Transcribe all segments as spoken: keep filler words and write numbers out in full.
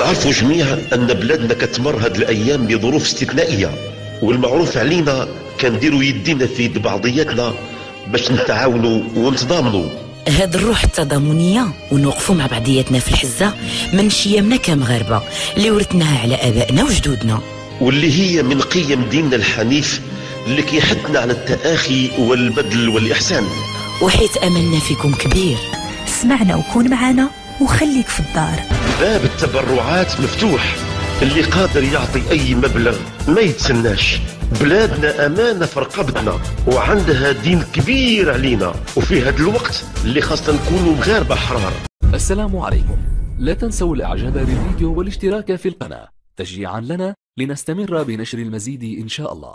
تعرفوا جميعا أن بلادنا كتمر هاد الأيام بظروف استثنائية، والمعروف علينا كنديروا يدينا في يد بعضياتنا باش نتعاونوا ونتضامنوا. هاد الروح التضامنية ونوقفوا مع بعضياتنا في الحزة من شيامنا كمغاربة اللي ورثناها على آبائنا وجدودنا، واللي هي من قيم ديننا الحنيف اللي كيحثنا على التآخي والبذل والإحسان. وحيث أملنا فيكم كبير، اسمعنا وكون معنا وخليك في الدار. باب التبرعات مفتوح، اللي قادر يعطي أي مبلغ ما يتسناش. بلادنا أمانة في رقبتنا وعندها دين كبير علينا، وفي هذا الوقت اللي خاصة نكونوا مغاربة حرار. السلام عليكم، لا تنسوا الإعجاب بالفيديو والاشتراك في القناة تشجيعا لنا لنستمر بنشر المزيد إن شاء الله.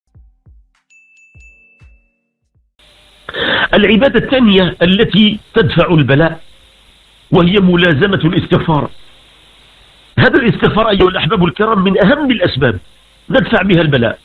العبادة الثانية التي تدفع البلاء وهي ملازمة الاستغفار. هذا الاستغفار أيها الأحباب الكرام من أهم الأسباب ندفع بها البلاء،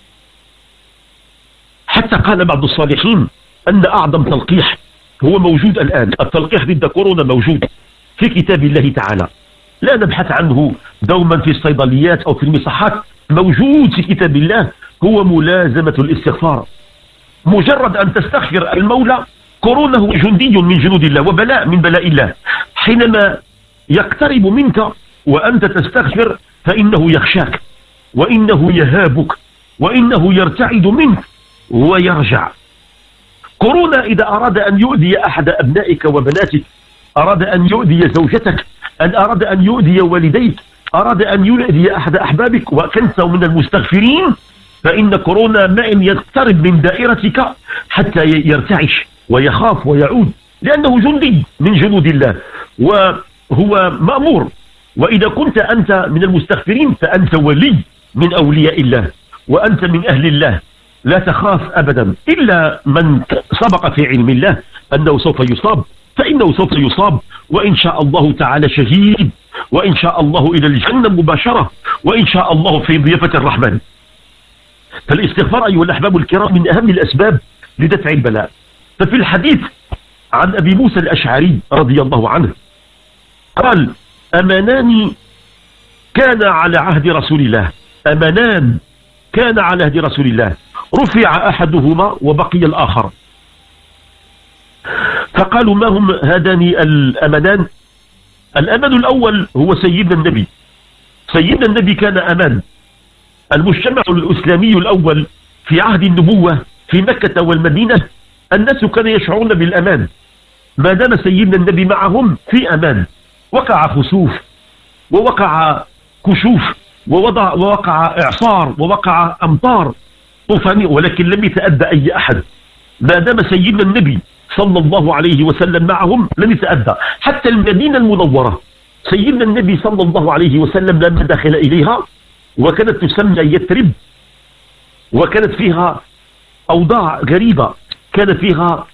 حتى قال بعض الصالحين أن أعظم تلقيح هو موجود الآن. التلقيح ضد كورونا موجود في كتاب الله تعالى، لا نبحث عنه دوما في الصيدليات أو في المصحات، موجود في كتاب الله، هو ملازمة الاستغفار. مجرد أن تستغفر المولى، كورونا هو جندي من جنود الله وبلاء من بلاء الله. حينما يقترب منك وأنت تستغفر فإنه يخشاك، وإنه يهابك، وإنه يرتعد منك ويرجع. كورونا إذا أراد أن يؤذي أحد أبنائك وبناتك، أراد أن يؤذي زوجتك، أن أراد أن يؤذي والديك، أراد أن يؤذي أحد أحبابك وكنت من المستغفرين، فإن كورونا ما إن يقترب من دائرتك حتى يرتعش ويخاف ويعود، لأنه جندي من جنود الله وهو مأمور. وإذا كنت أنت من المستغفرين فأنت ولي من أولياء الله وأنت من أهل الله، لا تخاف أبدا، إلا من سبق في علم الله أنه سوف يصاب فإنه سوف يصاب، وإن شاء الله تعالى شهيد، وإن شاء الله إلى الجنة مباشرة، وإن شاء الله في ضيافة الرحمن. فالاستغفار أيها الأحباب الكرام من أهم الأسباب لدفع البلاء. ففي الحديث عن أبي موسى الأشعري رضي الله عنه قال: أمانان كان على عهد رسول الله، أمانان كان على عهد رسول الله، رفع أحدهما وبقي الآخر. فقالوا: ما هم هذان الأمانان؟ الأمان الأول هو سيدنا النبي. سيدنا النبي كان أمان. المجتمع الإسلامي الأول في عهد النبوة في مكة والمدينة الناس كانوا يشعرون بالأمان، ما دام سيدنا النبي معهم في أمان. وقع خسوف ووقع كشوف ووضع ووقع إعصار ووقع أمطار طوفانية، ولكن لم يتأذى أي أحد. ما دام سيدنا النبي صلى الله عليه وسلم معهم لم يتأذى. حتى المدينة المنورة سيدنا النبي صلى الله عليه وسلم لما دخل إليها وكانت تسمى يثرب، وكانت فيها أوضاع غريبة، كان فيها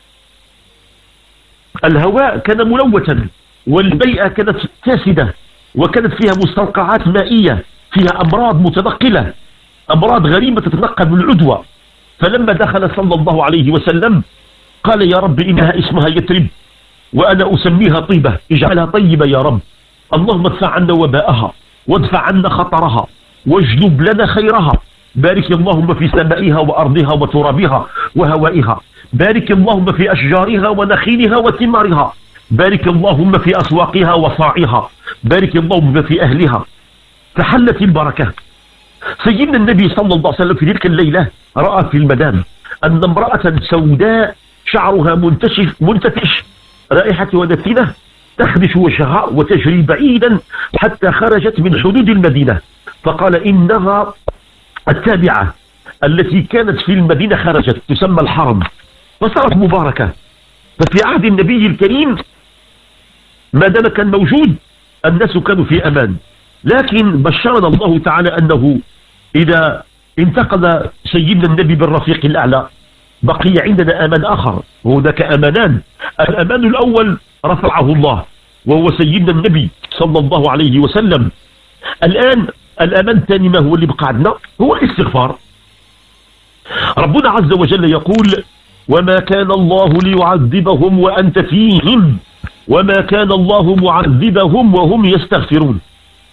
الهواء كان ملوثا والبيئة كانت فاسدة، وكانت فيها مستنقعات مائية، فيها أمراض متنقلة، أمراض غريبة تتنقل بالعدوى. فلما دخل صلى الله عليه وسلم قال: يا رب إنها اسمها يثرب وأنا أسميها طيبة، اجعلها طيبة يا رب، اللهم ادفع عنا وباءها وادفع عنا خطرها واجلب لنا خيرها، بارك اللهم في سمائها وأرضها وترابها وهوائها، بارك اللهم في أشجارها ونخيلها وثمارها، بارك اللهم في أسواقها وصاعها، بارك اللهم في أهلها. فحلت البركة. سيدنا النبي صلى الله عليه وسلم في تلك الليلة رأى في المنام أن امرأة سوداء شعرها منتشف منتفش رائحة ونتنة تخدش وجهها وتجري بعيدا حتى خرجت من حدود المدينة، فقال: إنها التابعة التي كانت في المدينة خرجت، تسمى الحرم، فصارت مباركة. ففي عهد النبي الكريم ما دام كان موجود الناس كانوا في أمان، لكن بشرنا الله تعالى أنه إذا انتقل سيدنا النبي بالرفيق الأعلى بقي عندنا أمان آخر، وهناك أمانان. الأمان الأول رفعه الله وهو سيدنا النبي صلى الله عليه وسلم. الآن الأمان الثاني ما هو اللي بقى عندنا؟ هو الاستغفار. ربنا عز وجل يقول: وما كان الله ليعذبهم وأنت فيهم وما كان الله معذبهم وهم يستغفرون.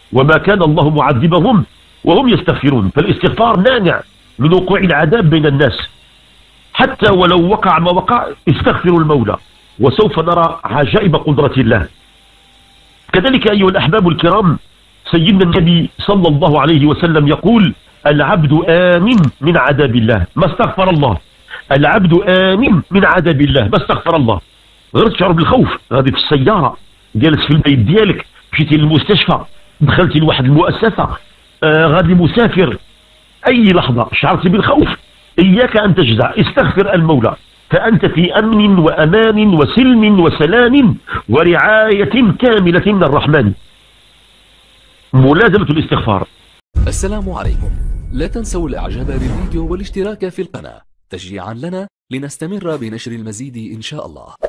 وما كان الله معذبهم وهم يستغفرون. فالاستغفار مانع من وقوع العذاب بين الناس، حتى ولو وقع ما وقع استغفروا المولى وسوف نرى عجائب قدرة الله. كذلك أيها الأحباب الكرام، سيدنا النبي صلى الله عليه وسلم يقول: العبد آمن من عذاب الله ما استغفر الله. العبد آمن من عذاب الله ما استغفر الله. غير تشعر بالخوف، غادي في السيارة، جالس في البيت ديالك، مشيتي للمستشفى، دخلتي لواحد المؤسسة، آه غادي مسافر، أي لحظة شعرتي بالخوف، إياك أن تجزع، استغفر المولى، فأنت في أمن وأمان وسلم وسلام ورعاية كاملة من الرحمن. ملازمة الاستغفار. السلام عليكم، لا تنسوا الإعجاب بالفيديو والاشتراك في القناة تشجيعا لنا لنستمر بنشر المزيد إن شاء الله.